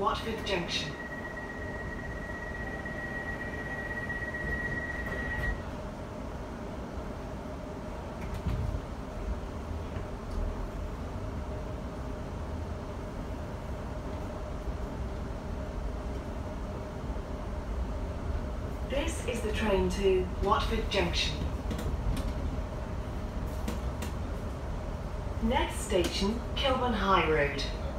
Watford Junction. This is the train to Watford Junction. Next station, Kilburn High Road.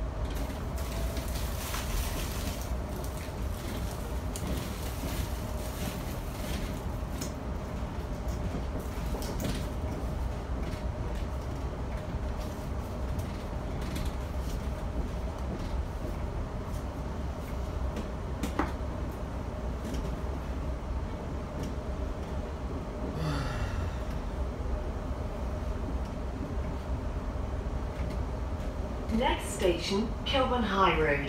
Next station, Kilburn High Road.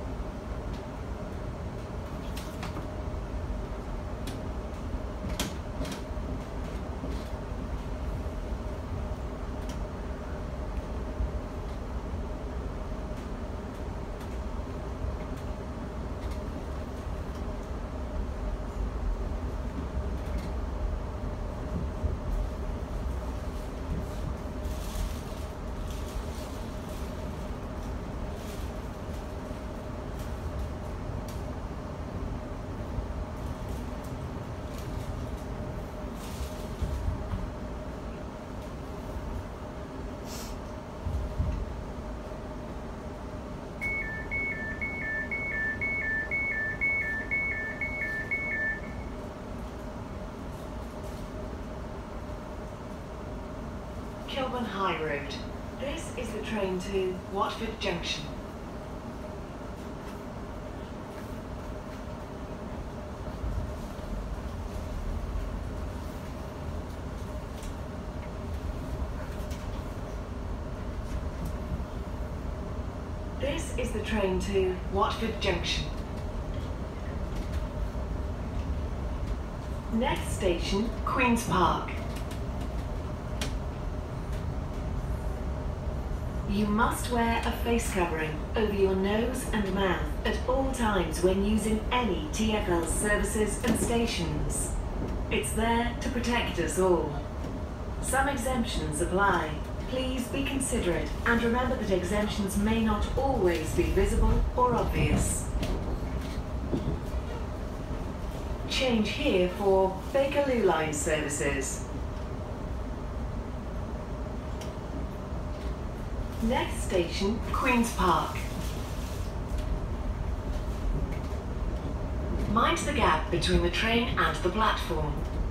Kilburn High Road. This is the train to Watford Junction. This is the train to Watford Junction. Next station, Queen's Park. You must wear a face covering over your nose and mouth at all times when using any TfL services and stations. It's there to protect us all. Some exemptions apply. Please be considerate and remember that exemptions may not always be visible or obvious. Change here for Bakerloo Line services. Next station, Queen's Park. Mind the gap between the train and the platform.